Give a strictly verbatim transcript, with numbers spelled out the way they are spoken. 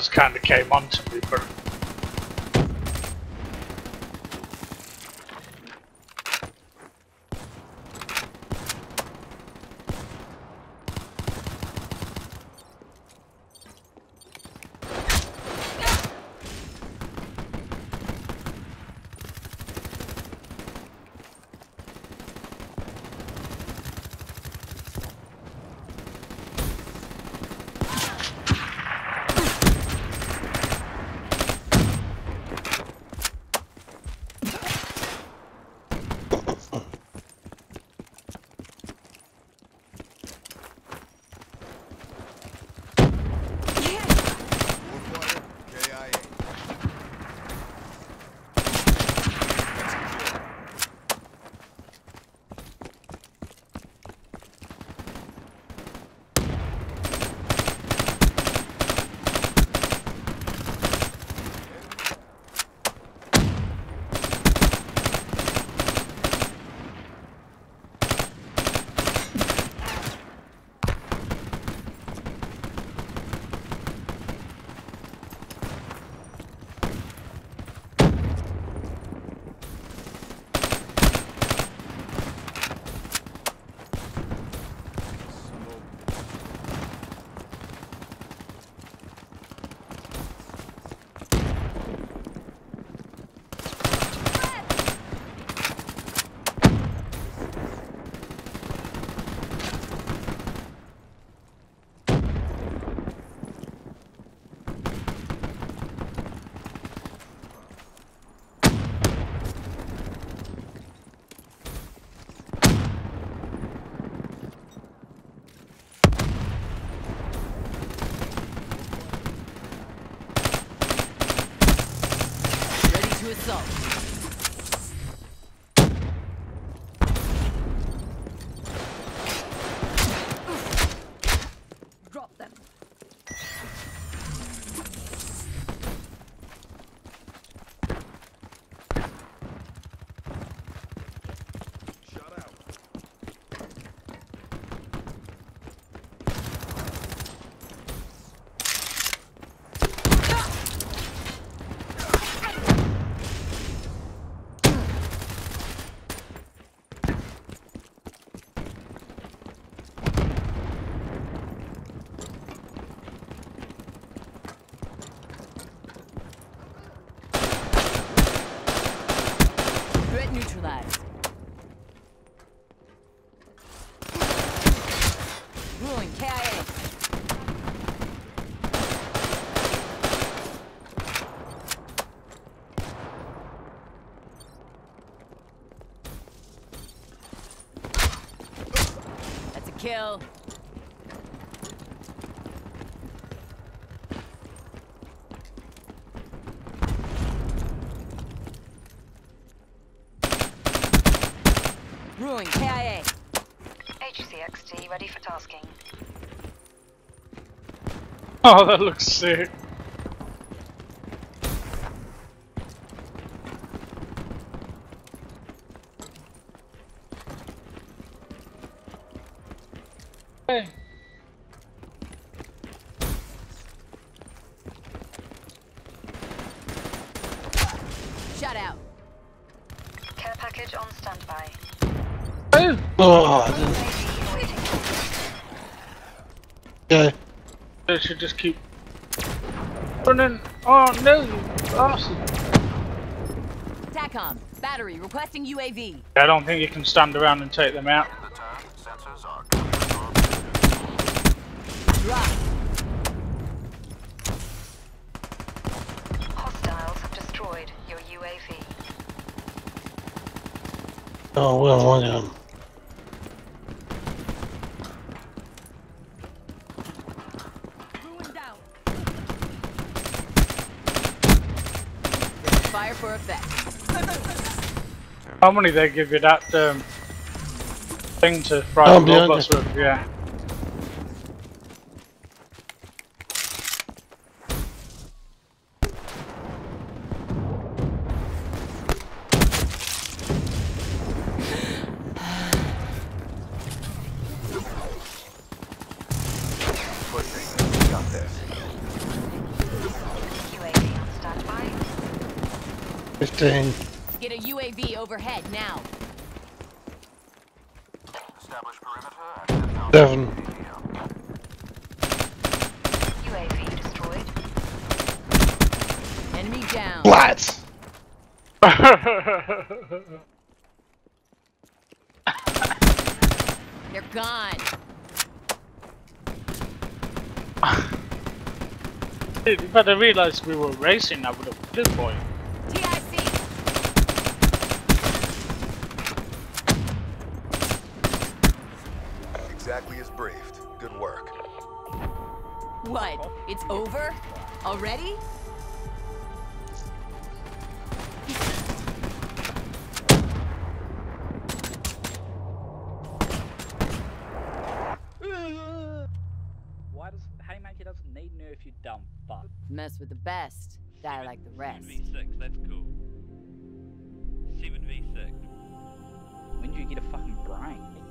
Raz kind of came on to me, but assault. Drop them. Shut out. Threat neutralized. Ruling K I A. That's a kill. Brewing K I A. H C X T ready for tasking. oh, that looks sick. Hey. Shut out. Care package on standby. Oh, Oh, I didn't. Okay. they should just keep running. Oh no, you bastard. TACOM. Battery requesting U A V. I don't think you can stand around and take them out. The time sensors are Drop. Hostiles have destroyed your U A V. Oh, well, one of them. Ruin down. Fire for effect. How many they give you that um, thing to fry Oh, the behind robots you. with? Yeah. pushing. Got this. Fifteen. Get a U A V overhead now. Establish perimeter and head down. Seven. U A V destroyed. Enemy down. Flats. They're gone. Dude, if I'd have realised we were racing, I would have flipped for you. T I C. Exactly as briefed. Good work. What? It's over? Already? Why does Haymaker doesn't need nerf, you dumb fuck? Mess with the best. Die like the rest. seven v six, that's cool. seven v six. When did you get a fucking brain?